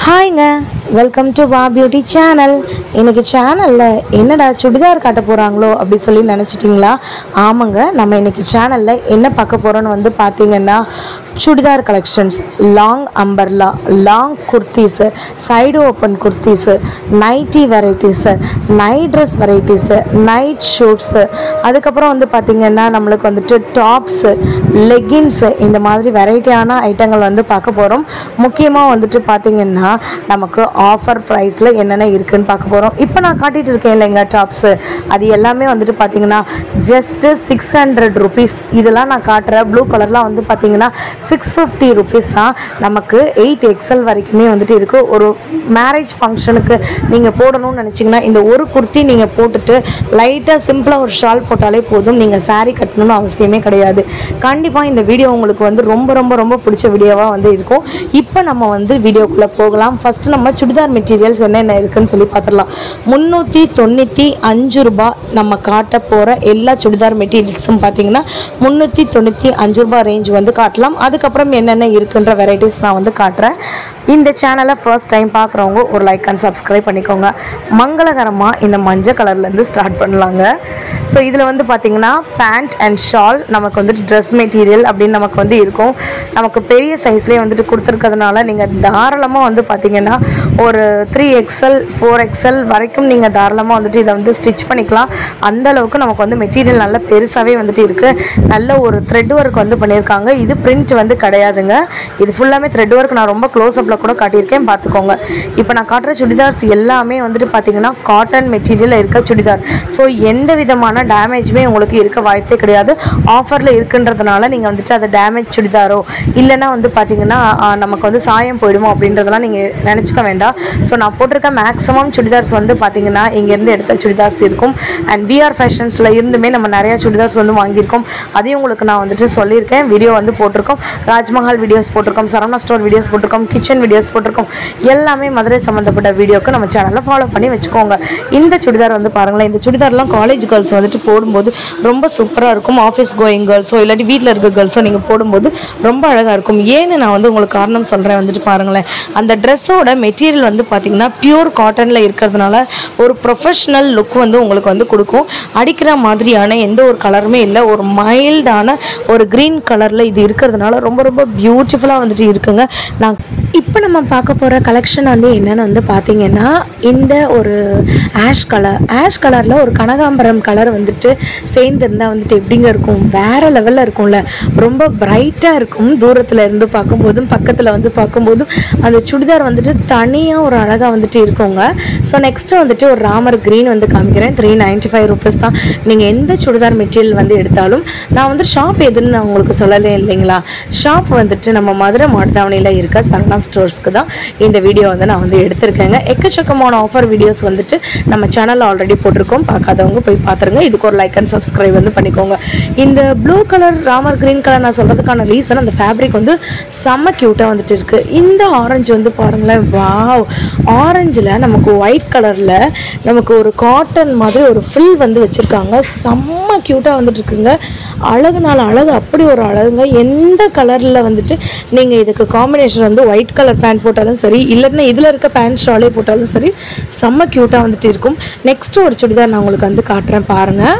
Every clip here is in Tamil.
ஹாய்ங்க, வெல்கம் டு வா பியூட்டி சேனல். இன்றைக்கி சேனலில் என்னடா சுடிதார் காட்ட போகிறாங்களோ அப்படி சொல்லி நினச்சிட்டிங்களா? ஆமாங்க, நம்ம இன்றைக்கி சேனலில் என்ன பார்க்க போகிறோன்னு பார்த்தீங்கன்னா churidar collections, long umbrella, long kurtis, side open kurtis, nightie varieties, night dress varieties, night suits, அதுக்கப்புறம் பார்த்திங்கன்னா நம்மளுக்கு டாப்ஸு, லெகின்ஸு, இந்த மாதிரி வெரைட்டியான ஐட்டங்கள் பார்க்க போகிறோம். முக்கியமாக பார்த்திங்கன்னா நமக்கு ஆஃபர் ப்ரைஸில் என்னென்ன இருக்குதுன்னு பார்க்க போகிறோம். இப்போ நான் காட்டிகிட்டு இருக்கேன் இல்லைங்க டாப்ஸு, அது எல்லாமே பார்த்திங்கன்னா ஜஸ்ட்டு 600 rupees. இதெல்லாம் நான் காட்டுற ப்ளூ கலர்லாம் பார்த்திங்கன்னா 650 rupees தான். நமக்கு 8XL வரைக்குமே இருக்குது. ஒரு மேரேஜ் ஃபங்க்ஷனுக்கு நீங்கள் போடணும்னு நினச்சிங்கன்னா இந்த ஒரு குர்த்தி நீங்கள் போட்டுட்டு லைட்டாக சிம்பிளாக ஒரு ஷால் போட்டாலே போதும். நீங்கள் சாரீ கட்டணும்னு அவசியமே கிடையாது. கண்டிப்பாக இந்த வீடியோ உங்களுக்கு ரொம்ப ரொம்ப ரொம்ப பிடிச்ச வீடியோவாக இருக்கும். இப்போ நம்ம வீடியோக்குள்ளே போகலாம். ஃபஸ்ட்டு நம்ம சுடிதார் மெட்டீரியல்ஸ் என்னென்ன இருக்குதுன்னு சொல்லி பார்த்துடலாம். 395 ரூபாய் நம்ம காட்ட போகிற எல்லா சுடிதார் மெட்டீரியல்ஸும் பார்த்தீங்கன்னா 395 ரூபாய் ரேஞ்ச் காட்டலாம். அதுக்கப்புறம் என்னென்ன இருக்குன்ற வெரைட்டிஸ் நான் காட்டுறேன். இந்த சேனலை ஃபர்ஸ்ட் டைம் பார்க்குறவங்க ஒரு லைக் அண்ட் சப்ஸ்கிரைப் பண்ணிக்கோங்க. மங்களகரமாக இந்த மஞ்சள் கலர்லேருந்து ஸ்டார்ட் பண்ணலாங்க. ஸோ இதில் பார்த்தீங்கன்னா பேண்ட் அண்ட் ஷால் நமக்கு ட்ரெஸ் மெட்டீரியல் அப்படின்னு நமக்கு இருக்கும். நமக்கு பெரிய சைஸ்லேயே கொடுத்துருக்கிறதுனால நீங்கள் தாராளமாக பார்த்தீங்கன்னா ஒரு 3XL 4XL வரைக்கும் நீங்கள் தாராளமாக இதை ஸ்டிச் பண்ணிக்கலாம். அந்த அளவுக்கு நமக்கு மெட்டீரியல் நல்ல பெருசாகவே இருக்குது. நல்ல ஒரு த்ரெட் ஒர்க் பண்ணியிருக்காங்க. இது பிரிண்ட் கிடையாதுங்க. இது ஃபுல்லாமே த்ரெட் ஒர்க். நான் ரொம்ப க்ளோஸ்அப்பில் கூட காட்டியிருக்கேன், பார்த்துக்கோங்க. இப்போ நான் காட்டுற சுடிதார்ஸ் எல்லாமே பார்த்தீங்கன்னா காட்டன் மெட்டீரியல் இருக்க சுடிதார். ஸோ எந்த விதமான டேமேஜுமே உங்களுக்கு இருக்க வாய்ப்பே கிடையாது. ஆஃபரில் இருக்குன்றதுனால நீங்கள் அதை டேமேஜ் சுடிதாரோ இல்லைன்னா பார்த்தீங்கன்னா நமக்கு சாயம் போயிடுமோ அப்படின்றதெல்லாம் நீங்கள் நினச்சிக்க வேண்டாம். ஸோ நான் போட்டிருக்க மேக்ஸிமம் சுடிதார்ஸ் பார்த்தீங்கன்னா இங்கேருந்து எடுத்த சுடிதார்ஸ் இருக்கும். அண்ட் விஆர் ஃபேஷன்ஸில் இருந்துமே நம்ம நிறையா சுடிதார்ஸ் வாங்கியிருக்கோம். அதையும் உங்களுக்கு நான் சொல்லியிருக்கேன். வீடியோ போட்டிருக்கோம். ராஜ்மஹால் வீடியோஸ் போட்டிருக்கோம், சரவணா ஸ்டோர் வீடியோஸ் போட்டிருக்கோம், கிச்சன் வீடியோஸ் போட்டிருக்கோம். எல்லாமே மதுரை சம்மந்தப்பட்ட வீடியோக்கு நம்ம சேனலில் ஃபாலோ பண்ணி வச்சுக்கோங்க. இந்த சுடிதார் பாருங்களேன். இந்த சுடிதார்லாம் காலேஜ் கேர்ள்ஸ் போடும்போது ரொம்ப சூப்பராக இருக்கும். ஆஃபீஸ் கோயிங் கேர்ள்ஸோ இல்லாட்டி வீட்டில் இருக்க கேர்ள்ஸோ நீங்கள் போடும்போது ரொம்ப அழகாக இருக்கும். ஏன்னு நான் உங்களுக்கு காரணம் சொல்கிறேன். பாருங்களேன், அந்த ட்ரெஸ்ஸோட மெட்டீரியல் பார்த்தீங்கன்னா பியூர் காட்டனில் இருக்கிறதுனால ஒரு ப்ரொஃபஷ்னல் லுக் உங்களுக்கு கொடுக்கும். அடிக்கிற மாதிரியான எந்த ஒரு கலருமே இல்லை. ஒரு மைல்டான ஒரு க்ரீன் கலரில் இது இருக்கிறதுனால ரொம்ப ரொம்ப பியூட்டிஃபுல்லாக இருக்குங்க. நான் இப்போ நம்ம பார்க்க போகிற கலெக்ஷன் என்னென்னு பார்த்தீங்கன்னா இந்த ஒரு ஆஷ் கலரில் ஒரு கனகாம்பரம் கலர் சேர்ந்துருந்தால் எப்படிங்க இருக்கும்? வேறு லெவலில் இருக்கும்ல. ரொம்ப பிரைட்டாக இருக்கும். தூரத்தில் இருந்து பார்க்கும்போதும் பக்கத்தில் பார்க்கும்போதும் அந்த சுடிதார் தனியாக ஒரு அழகாக இருக்குங்க. ஸோ நெக்ஸ்ட்டு ஒரு ராமர் க்ரீன் காமிக்கிறேன். 395 rupees தான். நீங்கள் எந்த சுடிதார் மெட்டீரியல் எடுத்தாலும் நான் ஷாப் எதுன்னு நான் உங்களுக்கு சொல்லலை இல்லைங்களா? ஷாப் நம்ம மதுரை மாட்டுத்தாவணியில் இருக்க சரவணா ஸ்டோர்ஸ்க்கு தான் இந்த வீடியோ நான் எடுத்திருக்கேங்க. எக்கச்சக்கமான ஆஃபர் வீடியோஸ் நம்ம சேனலில் ஆல்ரெடி போட்டிருக்கோம். பார்க்காதவங்க போய் பார்த்துருங்க. இதுக்கு ஒரு லைக் அண்ட் சப்ஸ்கிரைப் பண்ணிக்கோங்க. இந்த blue colour Ramar green colour நான் சொல்கிறதுக்கான ரீசன் அந்த ஃபேப்ரிக் செம்ம க்யூட்டாக இருக்குது. இந்த ஆரஞ்சு பாருங்களேன், வாவ்! ஆரஞ்சில் நமக்கு ஒயிட் கலரில் நமக்கு ஒரு காட்டன் மாதிரி ஒரு ஃபில் வச்சுருக்காங்க. செம்ம க்யூட்டாக இருக்குங்க. அழகுனால அழகு, அப்படி ஒரு அழகுங்க. எந்த கலரில் நீங்கள் இதுக்கு காம்பினேஷன் ஒயிட் கலர் பேண்ட் போட்டாலும் சரி, இல்லைன்னா இதில் இருக்க பேண்ட் ஷாலே போட்டாலும் சரி, செம்ம க்யூட்டாக இருக்கும். நெக்ஸ்ட்டு ஒரு சுடிதார் நான் உங்களுக்கு காட்டுறேன் பாருங்கள்.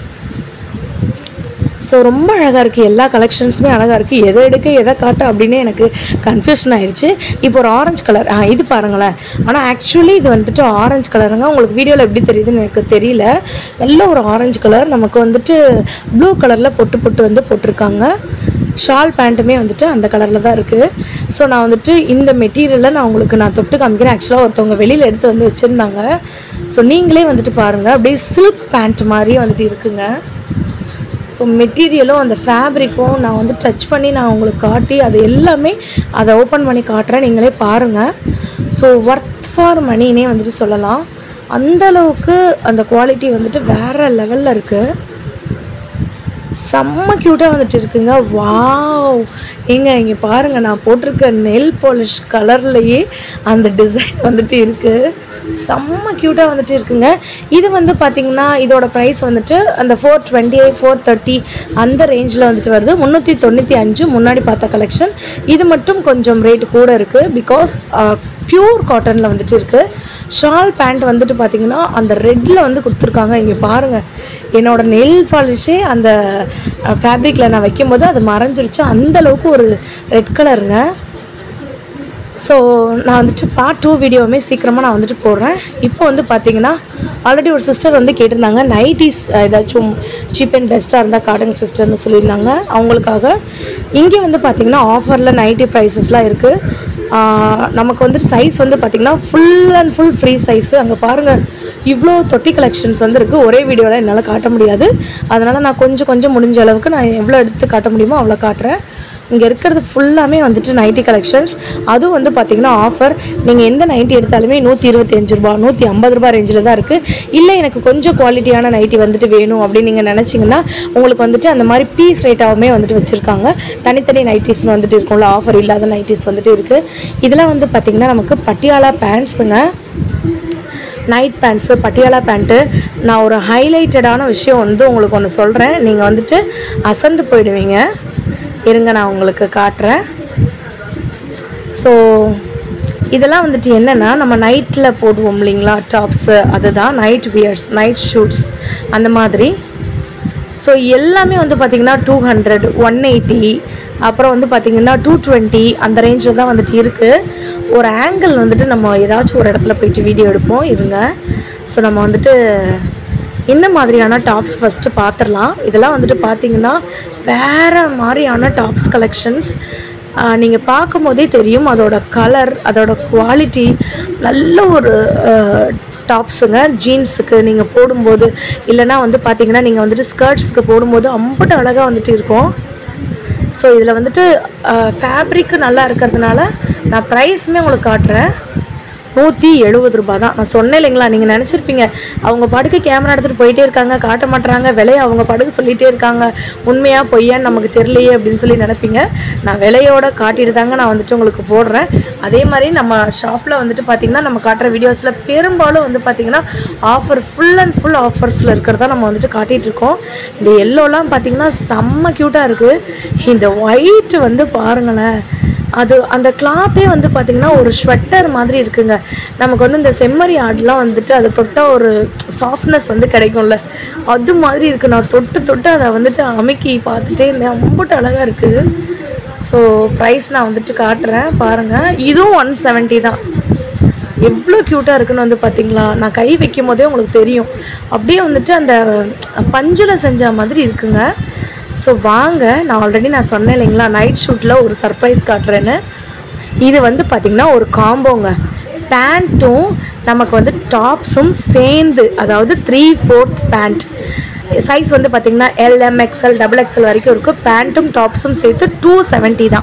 ஸோ ரொம்ப அழகாக இருக்குது. எல்லா கலெக்ஷன்ஸுமே அழகாக இருக்குது. எதை எடுக்க எதை காட்ட அப்படின்னு எனக்கு கன்ஃபியூஷன் ஆயிடுச்சு. இப்போ ஒரு ஆரஞ்சு கலர், இது பாருங்களேன். ஆனால் ஆக்சுவலி இது ஆரஞ்சு கலருங்க. உங்களுக்கு வீடியோவில் எப்படி தெரியுதுன்னு எனக்கு தெரியல. நல்ல ஒரு ஆரஞ்சு கலர். நமக்கு ப்ளூ கலரில் பொட்டு போட்டிருக்காங்க. ஷால் பேண்ட்டுமே அந்த கலரில் தான் இருக்குது. ஸோ நான் இந்த மெட்டீரியலில் நான் உங்களுக்கு தொட்டு காமிக்கிறேன். ஆக்சுவலாக ஒருத்தவங்க வெளியில் எடுத்து வச்சுருந்தாங்க. ஸோ நீங்களே பாருங்கள். அப்படியே சில்க் பேண்ட் மாதிரியே இருக்குங்க. ஸோ மெட்டீரியலும் அந்த ஃபேப்ரிக்கும் நான் டச் பண்ணி நான் உங்களுக்கு காட்டி அது எல்லாமே அதை ஓப்பன் பண்ணி காட்டுறேன். நீங்களே பாருங்கள். ஸோ ஒர்த் ஃபார் மணினே சொல்லலாம். அந்தளவுக்கு அந்த குவாலிட்டி வேறு லெவலில் இருக்குது. செம்ம க்யூட்டாக இருக்குங்க. வாவ்! இங்கே பாருங்கள், நான் போட்டிருக்க நெயில் பாலிஷ் கலர்லேயே அந்த டிசைன் இருக்குது. செம்ம க்யூட்டாக இருக்குங்க. இது பார்த்திங்கன்னா இதோட ப்ரைஸ் அந்த 428 430 அந்த ரேஞ்சில் வருது. 395 முன்னாடி பார்த்த கலெக்ஷன். இது மட்டும் கொஞ்சம் ரேட் கூட இருக்குது. பிகாஸ் பியூர் காட்டனில் வந்துட்டு இருக்குது. ஷால் பேண்ட் வந்துட்டு பார்த்திங்கன்னா அந்த ரெட்டில் வந்து கொடுத்துருக்காங்க. இங்கே பாருங்கள், என்னோடய நெயில் பாலிஷே அந்த ஃபேப்ரிக்கில் நான் வைக்கும்போது அது மறைஞ்சிருச்சு, அந்தளவுக்கு ஒரு ரெட் கலருங்க. ஸோ நான் வந்துட்டு பார்ட் 2 வீடியோவுமே சீக்கிரமாக நான் வந்துட்டு போடுறேன். இப்போ வந்து பார்த்திங்கன்னா ஆல்ரெடி ஒரு சிஸ்டர் வந்து கேட்டிருந்தாங்க, நைட்டிஸ் ஏதாச்சும் சீப் அண்ட் பெஸ்ட்டாக இருந்தால் காட்டுங்க சிஸ்டர்னு சொல்லியிருந்தாங்க. அவங்களுக்காக இங்கே வந்து பார்த்திங்கன்னா ஆஃபரில் நைட்டி ப்ரைஸஸ்லாம் இருக்குது. நமக்கு வந்துட்டு சைஸ் வந்து பார்த்திங்கன்னா full and full free size. அங்கே பாருங்கள், இவ்வளோ தொட்டி கலெக்ஷன்ஸ் வந்து இருக்குது. ஒரே வீடியோவில் என்னால் காட்ட முடியாது, அதனால் நான் கொஞ்சம் முடிஞ்ச அளவுக்கு நான் எவ்வளோ எடுத்து காட்ட முடியுமோ அவ்வளோ காட்டுறேன். இங்கே இருக்கிறது ஃபுல்லாமே வந்துட்டு நைட்டி கலெக்ஷன்ஸ். அதுவும் வந்து பார்த்திங்கன்னா ஆஃபர். நீங்கள் எந்த நைட்டி எடுத்தாலுமே 125 ரூபா 150 ரூபா ரேஞ்சில் தான் இருக்குது. இல்லை எனக்கு கொஞ்சம் குவாலிட்டியான நைட்டி வந்துட்டு வேணும் அப்படின்னு நீங்கள் நினச்சிங்கன்னா உங்களுக்கு வந்துட்டு அந்த மாதிரி பீஸ் ரேட்டாகவுமே வந்துட்டு வச்சுருக்காங்க. தனித்தனி நைட்டிஸ்னு வந்துட்டு இருக்கும்ல, ஆஃபர் இல்லாத நைட்டிஸ் வந்துட்டு இருக்குது. இதெல்லாம் வந்து பார்த்திங்கன்னா நமக்கு பட்டியாலா பேண்ட்ஸுங்க, நைட் பேண்ட்ஸு, பட்டியாலா பேண்ட்டு. நான் ஒரு ஹைலைட்டடான விஷயம் வந்து உங்களுக்கு ஒன்று சொல்கிறேன், நீங்கள் வந்துட்டு அசந்து போயிடுவீங்க. இருங்க நான் உங்களுக்கு காட்டுறேன். ஸோ இதெல்லாம் வந்துட்டு என்னென்னா நம்ம நைட்டில் போடுவோம் இல்லைங்களா டாப்ஸு, அதுதான் நைட் வியர்ஸ், நைட் ஷூட்ஸ் அந்த மாதிரி. ஸோ எல்லாமே வந்து பார்த்திங்கன்னா 200, 180, அப்புறம் வந்து பார்த்திங்கன்னா 220 அந்த ரேஞ்சில் தான் வந்துட்டு இருக்குது. ஒரு ஆங்கிள் வந்துட்டு நம்ம ஏதாச்சும் ஒரு இடத்துல போயிட்டு வீடியோ எடுப்போம், இருங்க. ஸோ நம்ம வந்துட்டு இந்த மாதிரியான டாப்ஸ் ஃபஸ்ட்டு பார்த்துடலாம். இதெல்லாம் வந்துட்டு பார்த்திங்கன்னா வேறு மாதிரியான டாப்ஸ் கலெக்ஷன்ஸ். நீங்கள் பார்க்கும் போதே தெரியும் அதோட கலர், அதோட குவாலிட்டி. நல்ல ஒரு டாப்ஸுங்க, ஜீன்ஸுக்கு நீங்கள் போடும்போது, இல்லைனா வந்து பார்த்திங்கன்னா நீங்கள் வந்துட்டு ஸ்கர்ட்ஸுக்கு போடும்போது அம்பட்டு அழகாக வந்துட்டு இருக்கும். ஸோ இதில் வந்துட்டு ஃபேப்ரிக்கு நல்லா இருக்கிறதுனால நான் ப்ரைஸுமே உங்களுக்கு காட்டுறேன். 170 ரூபா தான். நான் சொன்னேன் இல்லைங்களா, நீங்கள் நினச்சிருப்பீங்க அவங்க பாட்டுக்கு கேமரா எடுத்துகிட்டு போயிட்டே இருக்காங்க, காட்ட மாட்டுறாங்க, விலையை அவங்க பாட்டுக்கு சொல்லிகிட்டே இருக்காங்க, உண்மையாக பொய்யான்னு நமக்கு தெரியலையே அப்படின்னு சொல்லி நினைப்பீங்க. நான் விலையோட காட்டிட்டு தாங்க நான் வந்துட்டு உங்களுக்கு போடுறேன். அதே மாதிரி நம்ம ஷாப்பில் வந்துட்டு பார்த்திங்கன்னா நம்ம காட்டுற வீடியோஸில் பெரும்பாலும் வந்து பார்த்திங்கன்னா ஆஃபர், ஃபுல் அண்ட் ஃபுல் ஆஃபர்ஸில் இருக்கிறதா நம்ம வந்துட்டு காட்டிகிட்ருக்கோம். இந்த எல்லோலாம் பார்த்திங்கன்னா செம்ம க்யூட்டாக இருக்குது. இந்த ஒயிட் வந்து பாருங்களேன், அது அந்த கிளாத்தே வந்து பார்த்திங்கன்னா ஒரு ஸ்வெட்டர் மாதிரி இருக்குங்க. நமக்கு வந்து இந்த செம்மறி ஆடுலாம் வந்துட்டு அதை தொட்டால் ஒரு சாஃப்ட்னஸ் வந்து கிடைக்கும்ல, அது மாதிரி இருக்குது. நான் தொட்டு அதை வந்துட்டு அமுக்கி பார்த்துட்டே இருந்தேன், ரொம்ப அழகாக இருக்குது. ஸோ ப்ரைஸ் நான் வந்துட்டு காட்டுறேன் பாருங்கள். இதுவும் 170 தான். எவ்வளோ க்யூட்டாக இருக்குன்னு வந்து பார்த்திங்களா, நான் கை வைக்கும் போதே உங்களுக்கு தெரியும், அப்படியே வந்துட்டு அந்த பஞ்சில் செஞ்ச மாதிரி இருக்குங்க. ஸோ வாங்க, நான் ஆல்ரெடி நான் சொன்னேன் இல்லைங்களா நைட் ஷூட்டில் ஒரு சர்ப்ரைஸ் காட்டுறேன்னு. இது வந்து பார்த்திங்கன்னா ஒரு காம்போங்க, பேண்ட்டும் நமக்கு வந்து டாப்ஸும் சேர்ந்து, அதாவது 3/4 பேண்ட் சைஸ் வந்து பார்த்திங்கன்னா LM XL XXL வரைக்கும் இருக்குது. பேண்ட்டும் டாப்ஸும் சேர்த்து 270 தான்.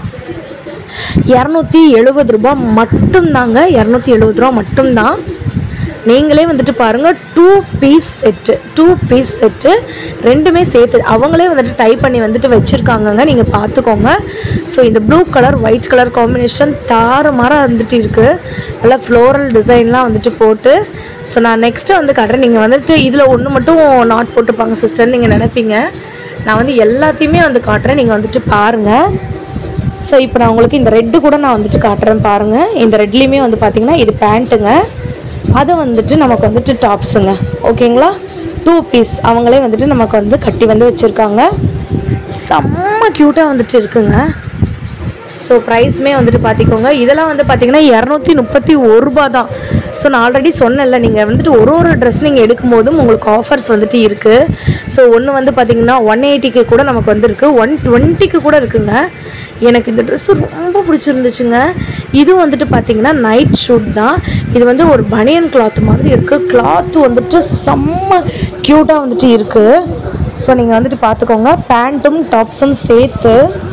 270 ரூபா மட்டும்தாங்க, 270 ரூபா மட்டும்தான். நீங்களே வந்துட்டு பாருங்கள், 2 பீஸ் செட்டு ரெண்டுமே சேர்த்து அவங்களே வந்துட்டு டைப் பண்ணி வந்துட்டு வச்சுருக்காங்கங்க, நீங்கள் பார்த்துக்கோங்க. ஸோ இந்த blue colour white colour combination தாறுமாறாக வந்துட்டு இருக்குது, நல்லா ஃப்ளோரல் டிசைன்லாம் வந்துட்டு போட்டு. ஸோ நான் நெக்ஸ்ட்டு வந்து காட்டுறேன். நீங்கள் வந்துட்டு இதில் ஒன்று மட்டும் நாட் போட்டுப்பாங்க சிஸ்டர் நீங்கள் நினைப்பீங்க, நான் வந்து எல்லாத்தையுமே வந்து காட்டுறேன், நீங்கள் வந்துட்டு பாருங்கள். ஸோ இப்போ நான் உங்களுக்கு இந்த ரெட்டு கூட நான் வந்துட்டு காட்டுறேன் பாருங்கள். இந்த ரெட்லேயுமே வந்து பார்த்திங்கன்னா இது பேண்ட்டுங்க, அது வந்துட்டு நமக்கு வந்துட்டு டாப்ஸுங்க, ஓகேங்களா. 2 பீஸ் அவங்களே வந்துட்டு நமக்கு வந்து கட்டி வந்து வச்சுருக்காங்க, செம்ம க்யூட்டாக வந்துட்டு இருக்குங்க. ஸோ ப்ரைஸுமே வந்துட்டு பார்த்திக்கோங்க. இதெல்லாம் வந்து பார்த்திங்கன்னா 231 ரூபா தான். ஸோ நான் ஆல்ரெடி சொன்னேன்ல, நீங்கள் வந்துட்டு ஒரு ட்ரெஸ் நீங்கள் எடுக்கும் போதும் உங்களுக்கு ஆஃபர்ஸ் வந்துட்டு இருக்குது. ஸோ ஒன்று வந்து பார்த்திங்கன்னா 180க்கு கூட நமக்கு வந்து இருக்குது, 120க்கு கூட இருக்குங்க. எனக்கு இந்த ட்ரெஸ்ஸு ரொம்ப பிடிச்சிருந்துச்சுங்க. இது வந்துட்டு பார்த்திங்கன்னா நைட் ஷூட் தான். இது வந்து ஒரு பனியன் கிளாத் மாதிரி இருக்குது, கிளாத்து வந்துட்டு செம்ம க்யூட்டாக வந்துட்டு இருக்குது. ஸோ நீங்கள் வந்துட்டு பார்த்துக்கோங்க, பேண்ட்டும் டாப்ஸும் சேர்த்து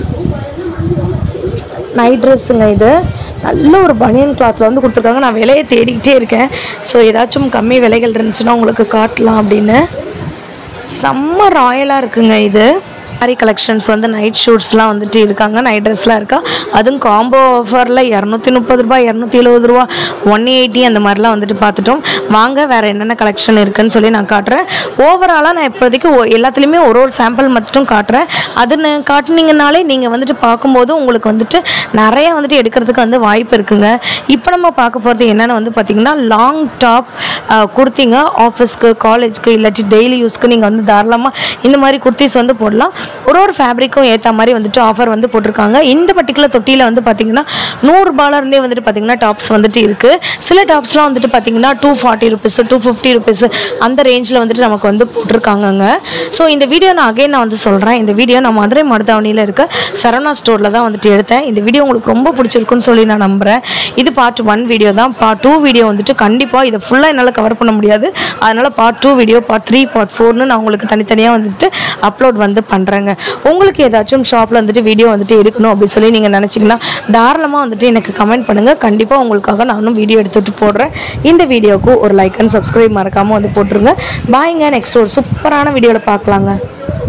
நைட் ட்ரெஸ்ஸுங்க. இது நல்ல ஒரு பனியன் கிளாத்தில் வந்து கொடுத்துருக்காங்க. நான் விலையை தேடிக்கிட்டே இருக்கேன், ஸோ ஏதாச்சும் கம்மி விலைகள் இருந்துச்சுன்னா உங்களுக்கு காட்டலாம் அப்படின்னு. செம்ம ராயலாக இருக்குங்க இது. சாரி கலெக்ஷன்ஸ் வந்து நைட் ஷூட்ஸ்லாம் வந்துட்டு இருக்காங்க, நைட் ட்ரெஸ்லாம் இருக்கா, அதுவும் காம்போ ஆஃபரில் 230 ரூபாய், 270 ரூபா, 180 அந்த மாதிரிலாம் வந்துட்டு பார்த்துட்டோம். வாங்க வேறு என்னென்ன கலெக்ஷன் இருக்குதுன்னு சொல்லி நான் காட்டுறேன். ஓவராலாக நான் இப்போதைக்கு எல்லாத்துலேயுமே ஒரு சாம்பிள் மட்டும் காட்டுறேன். அது காட்டினீங்கனாலே நீங்கள் வந்துட்டு பார்க்கும்போது உங்களுக்கு வந்துட்டு நிறையா வந்துட்டு எடுக்கிறதுக்கு வந்து வாய்ப்பு இருக்குங்க. இப்போ நம்ம பார்க்க போகிறது என்னென்னு வந்து பார்த்திங்கன்னா லாங் டாப் குர்த்திங்க. ஆஃபீஸ்க்கு, காலேஜ்க்கு, இல்லாட்டி டெய்லி யூஸ்க்கு நீங்கள் வந்து தாராளமாக இந்த மாதிரி குர்த்திஸ் வந்து போடலாம். ஒரு ஃபேப்ரிக்கும் ஏற்ற மாதிரி வந்துட்டு ஆஃபர் வந்து போட்டிருக்காங்க. இந்த பர்டிகுலர் தொட்டியில் வந்து பார்த்திங்கன்னா 100 ரூபாயிலேருந்தே வந்துட்டு பார்த்திங்கன்னா டாப்ஸ் வந்துட்டு இருக்குது. சில டாப்ஸ்லாம் வந்துட்டு பார்த்திங்கன்னா 240 ருபீஸ், 250 ருபீஸ் அந்த ரேஞ்சில் வந்துட்டு நமக்கு வந்து போட்டிருக்காங்கங்க. ஸோ இந்த வீடியோ நான் வந்து சொல்கிறேன். இந்த வீடியோ நான் மதுரை மருதாவணியில் இருக்க சரவணா ஸ்டோரில் தான் வந்துட்டு எடுத்தேன். இந்த வீடியோ உங்களுக்கு ரொம்ப பிடிச்சிருக்குன்னு சொல்லி நான் நம்புகிறேன். இது பார்ட் 1 வீடியோ தான். பார்ட் 2 வீடியோ வந்துட்டு கண்டிப்பாக இதை ஃபுல்லாக என்னால் கவர் பண்ண முடியாது. அதனால் பார்ட் 2 வீடியோ, பார்ட் 3, பார்ட் 4ன்னு நான் உங்களுக்கு தனித்தனியாக வந்துட்டு அப்லோட் வந்து பண்ணுறேங்க. உங்களுக்கு ஏதாச்சும் ஷாப்பில் வந்துட்டு வீடியோ வந்துட்டு எடுக்கணும் அப்படின்னு சொல்லி நீங்கள் நினச்சிங்கன்னா தாராளமாக வந்துட்டு எனக்கு கமெண்ட் பண்ணுங்கள். கண்டிப்பாக உங்களுக்காக நானும் வீடியோ எடுத்துகிட்டு போடுறேன். இந்த வீடியோவுக்கு ஒரு லைக் அண்ட் சப்ஸ்கிரைப் மறக்காமல் வந்து போட்டுருங்க. பாய்ங்க, நெக்ஸ்ட் ஒரு சூப்பரான வீடியோவில் பார்க்கலாங்க.